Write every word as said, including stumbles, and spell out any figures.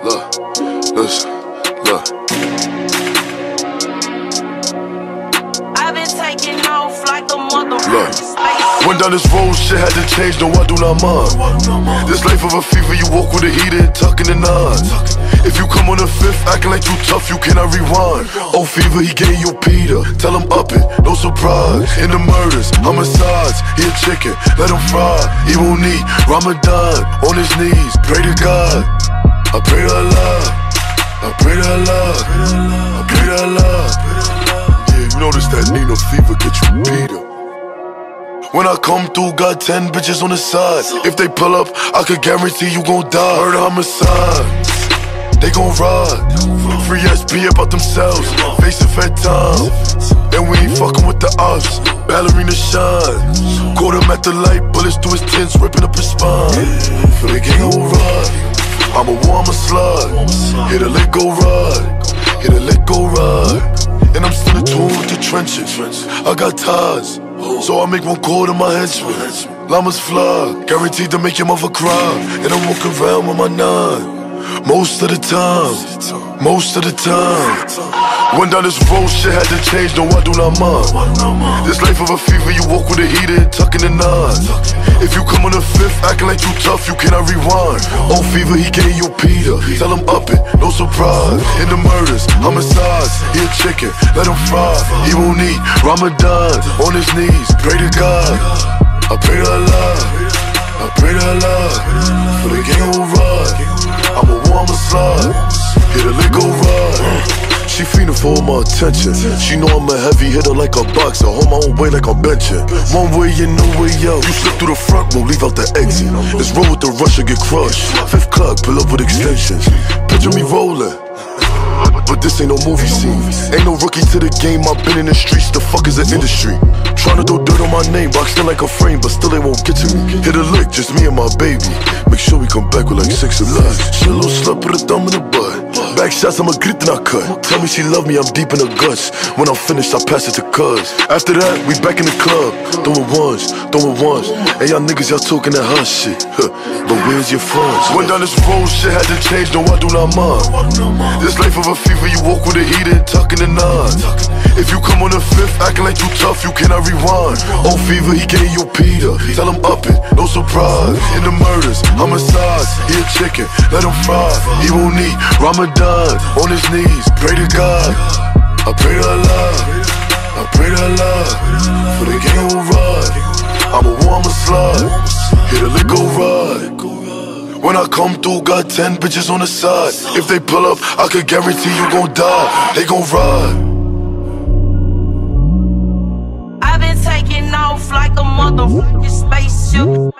Look, listen, look. I've been taking off like a motherfucker. Went down this road, shit had to change, no I do not mind. This life of a fever, you walk with a heater and tucking the nines. If you come on the fifth, acting like you tough, you cannot rewind. Oh fever, he gave you Peter, tell him up it, no surprise. In the murders, homicides, he a chicken, let him fry. He won't eat, Ramadan, on his knees, pray to God. I pray to Allah, I pray to Allah, I pray to Allah. Yeah, you notice that Nino fever get you Peter. When I come through, got ten bitches on the side. If they pull up, I could guarantee you gon' die. Murder homicides, they gon' ride. Free S P about themselves, facing fed time. And we ain't fucking with the ops, ballerina shine. Caught him at the light, bullets through his tents, ripping up his spine. For the gang gon' ride, I'm a war, I'm a slide. Hit a lick, go ride, hit a lick, go ride. And I'm still in tune with the trenches. I got ties, so I make one call to my henchmen. Llamas fly, guaranteed to make your mother cry. And I'm walking around with my nine, most of the time, most of the time. Went down this road, shit had to change, no I do not mind. This life of a fever, you walk with a heater and tucking the nines. If you come on the fifth, acting like you tough, you cannot rewind. Oh fever, he gave you Peter, tell him up it, no surprise. In the murders, homicides, he a chicken, let him fry. He won't eat, Ramadan, on his knees, pray to God. I pray to Allah, I pray to Allah. For the gang will ride, I'm a war, I'm a slide. Hit a lick, go ride. She fiending for all my attention. She know I'm a heavy hitter like a boxer. Hold my own weight like I'm benching. One way in, no way out. You slip through the front, won't leave out the exit. Let's roll with the rush or get crushed. Fifth clock, pull up with extensions. Picture me rolling, but this ain't no movie scene. Ain't no rookie to the game, I've been in the streets. The fuck is the industry? Tryna throw dirt on my name, boxed in like a frame, but still they won't get to me. Hit a lick, just me and my baby. Make sure we come back with like six of us. She a little slut, put a thumb in the butt. Back shots, I'm a grit and I cut. Tell me she love me, I'm deep in her guts. When I'm finished, I pass it to cuz. After that, we back in the club. Throwing ones, throwing ones. Hey, y'all niggas, y'all talking that hot shit. Huh. But where's your funds? Went down this road, shit had to change, no I do not mind. This life of a fever, you walk with a heater and tucking the nines. If you come on the fifth, acting like you tough, you cannot rewind. Oh fever, he gave you Peter, tell him up it, no surprise. In the murders, homicides, he a chicken, let him fry. He won't eat, Ramadan, on his knees, pray to God. I pray to Allah, I pray to Allah. For the gang will ride, I'm a war, I'm a slide. Hit a lick, go ride. When I come through, got ten bitches on the side. If they pull up, I could guarantee you gon' die. They gon' ride. I've been taking off like a motherfucking spaceship.